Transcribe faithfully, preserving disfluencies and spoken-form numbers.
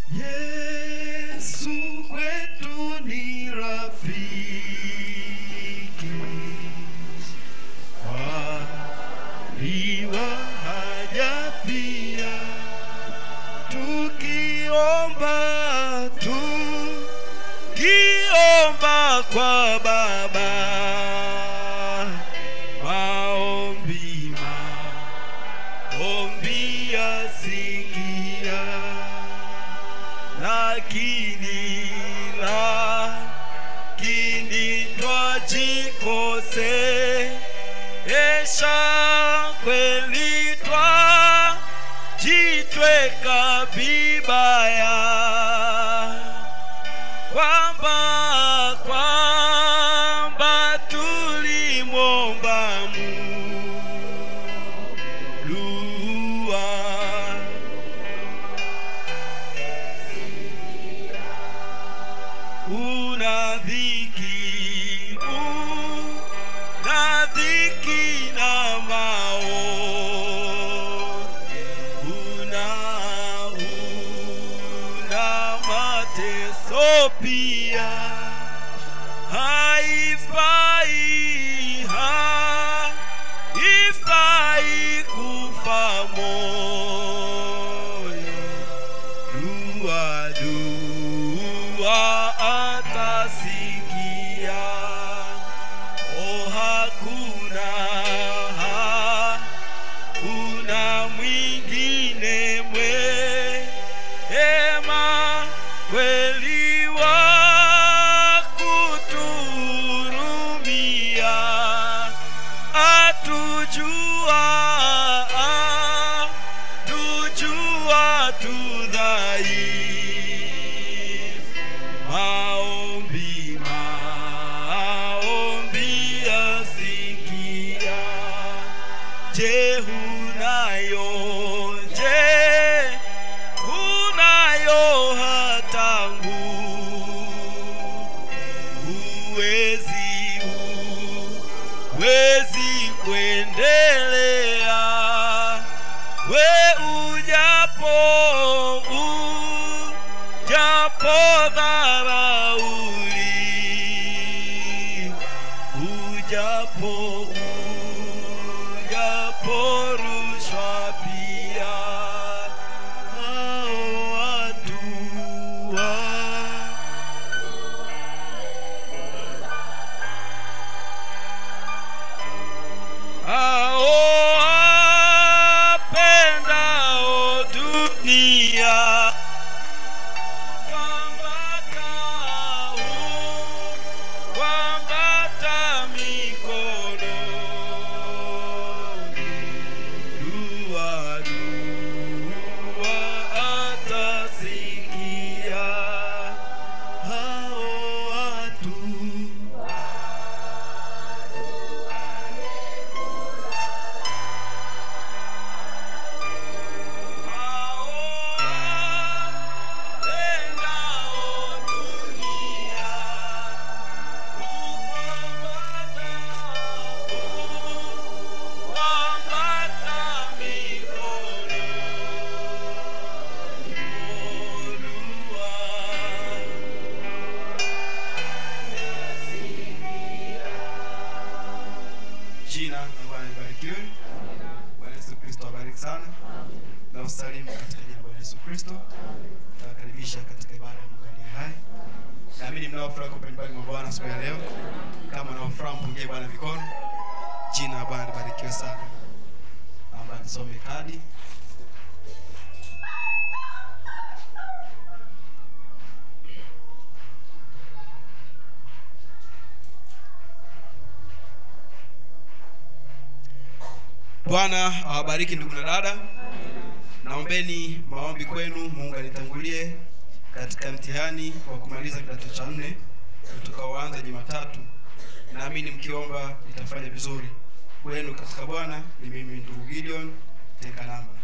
Yesu kwetu ni rafiki, waliwa haja pia, tukiomba tukiomba kwa Baba, maombi maombi yasikia, lakini lakini twajikosesha, kweli twajitweka vibaya, kwamba kwamba tulimwomba Mulua una dhiki una dhiki na maoni, una una mateso pia, haifai haifai kufa moyo, dua dua atasikia. Oh, hakuna hakuna mwingine mwema kweli wa kutuhurumia, atujua atujua tudhaifu, maombi maombi yasikia. Je, hunayo je hunayo hata nguvu, huwezi huwezi kuendelea, we ujapo ujapo dharauli, ujapo ujapo rushwa pia, hao watu wa hao wapendao dunia, kwambata mikono, dua dua atasikia, hao watu jina la Bwana libarikiwe. Bwana Yesu Kristo abariki sana. Na usalimu katika jina la Bwana Yesu Kristo. Na karibisha katika ibada ya Mungu aliye hai. Naamini mnaofurahi kwa nyumbani mwa Bwana siku ya leo. Kama mnaofurahi mpungie Bwana mikono. Jina la Bwana libarikiwe sana. Amba nisome kadi. Bwana awabariki ndugu na dada. Naombeni maombi kwenu Mungu alitangulie katika mtihani wa kumaliza kidato cha nne tutakaoanza Jumatatu. Naamini mkiomba itafanya vizuri. Kwenu katika Bwana ni mimi ndugu Gideon Tenkanamba.